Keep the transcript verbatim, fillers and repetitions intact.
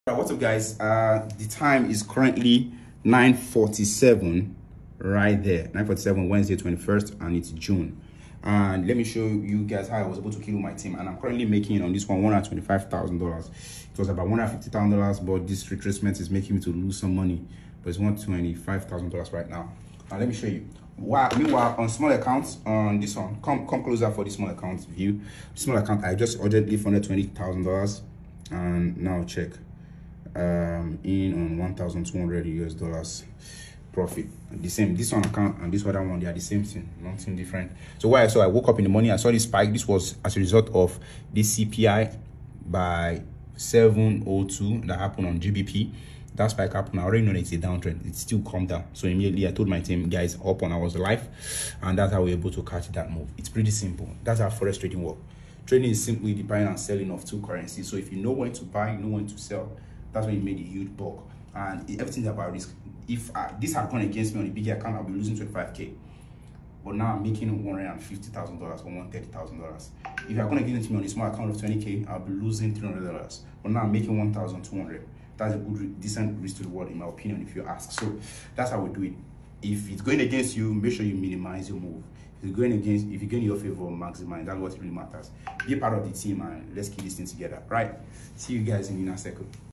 What's up, guys? Uh the time is currently nine forty-seven, right there. Nine forty-seven, Wednesday twenty-first, and it's June. And let me show you guys how I was able to kill my team. And I'm currently making on this one one hundred twenty-five thousand dollars. It was about one hundred fifty thousand dollars, but this retracement is making me to lose some money. But it's one hundred twenty-five thousand dollars right now. Now let me show you. While, meanwhile, on small accounts, on this one, come come closer for the small account view. Small account, I just ordered it for one hundred twenty thousand dollars, and now check. Um in on one thousand two hundred U S dollars profit. The same, this one account and this other one, they are the same thing, nothing different. So why I saw I woke up in the morning, I saw this spike. This was as a result of this C P I by seven oh two that happened on G B P. That spike happened. I already know that it's a downtrend. It's still calmed down. So immediately I told my team, guys, up on I was live, and that's how we're able to catch that move. It's pretty simple. That's how forex trading works. Trading is simply the buying and selling of two currencies. So if you know when to buy, you know when to sell, that's when you made a huge bulk. And everything's about risk. If I, this had gone against me on a bigger account, I'll be losing twenty-five K. But now I'm making one hundred fifty thousand dollars or one hundred thirty thousand dollars. If you're going to get into me on a small account of twenty K, I'll be losing three hundred dollars. But now I'm making one thousand two hundred dollars. That's a good, decent risk to reward, in my opinion, if you ask. So that's how we do it. If it's going against you, make sure you minimize your move. If it's going against, if you're going in your favor, maximize. That's what really matters. Be part of the team, and let's keep this thing together. Right? See you guys in the inner circle.